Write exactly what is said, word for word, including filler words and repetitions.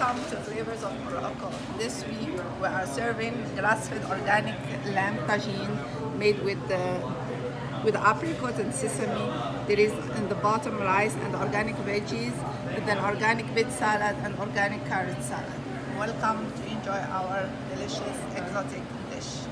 Welcome to Flavors of Morocco. This week we are serving grass-fed organic lamb tagine made with the with apricot and sesame. There is in the bottom rice and organic veggies, and then organic beet salad and organic carrot salad. Welcome to enjoy our delicious exotic dish.